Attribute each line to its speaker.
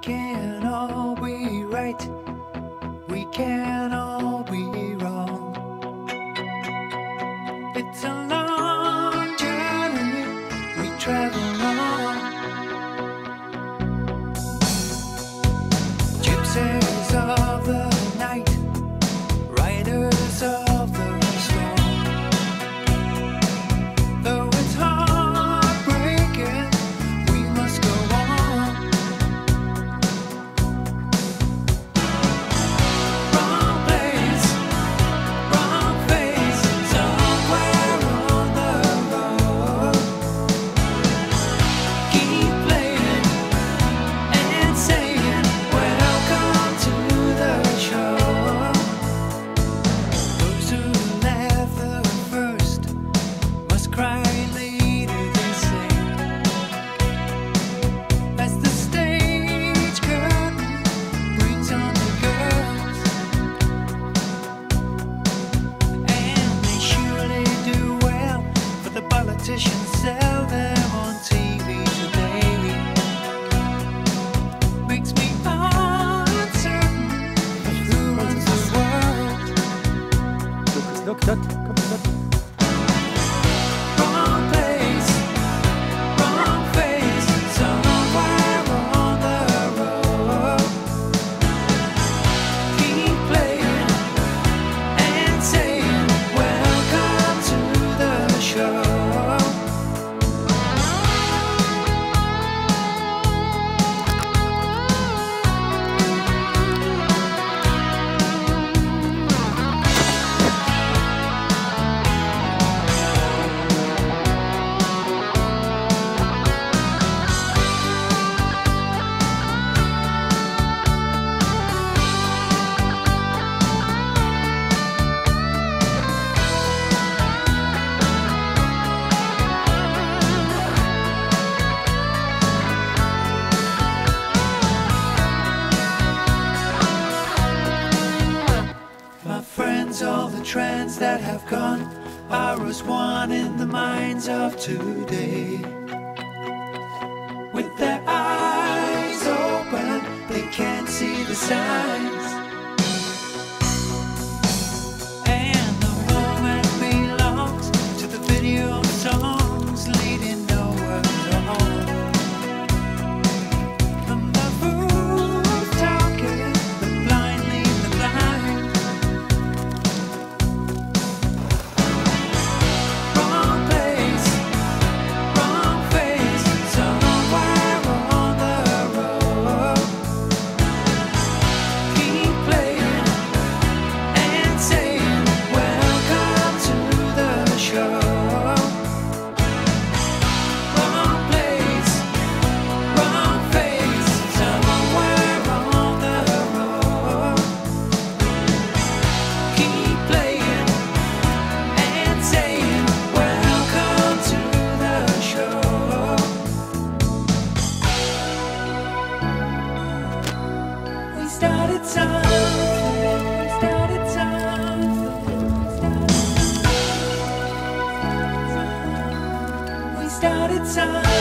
Speaker 1: can't all be right. We can't all be wrong. It's a long journey we travel on. Gypsies of the night, riders of the storm. Though it's heartbreaking, we must go on. Wrong place, wrong face, somewhere on the road. Keep playing and saying, welcome to the show. Those who laugh the first must cry later, they say. As the stage curtain brings on the girls, and they surely do well, for the politicians sell them on TV today. Makes me uncertain of who runs the world.
Speaker 2: Look, that, come on, that.
Speaker 1: Wrong place, wrong face, somewhere on the road. Keep playing and saying, welcome to the show. My friends, all the trends that have gone are as one in the minds of today. With their eyes open, they can't see the signs. And the moment belongs to the video songs leading nowhere at all. And the fools talking, the blind lead the blind. Wrong place, wrong face, somewhere on the road. Keep playing and saying, welcome to the show. Wrong place, wrong face, somewhere on the road. Keep playing and saying, welcome to the show. We started something, we started something, we started something.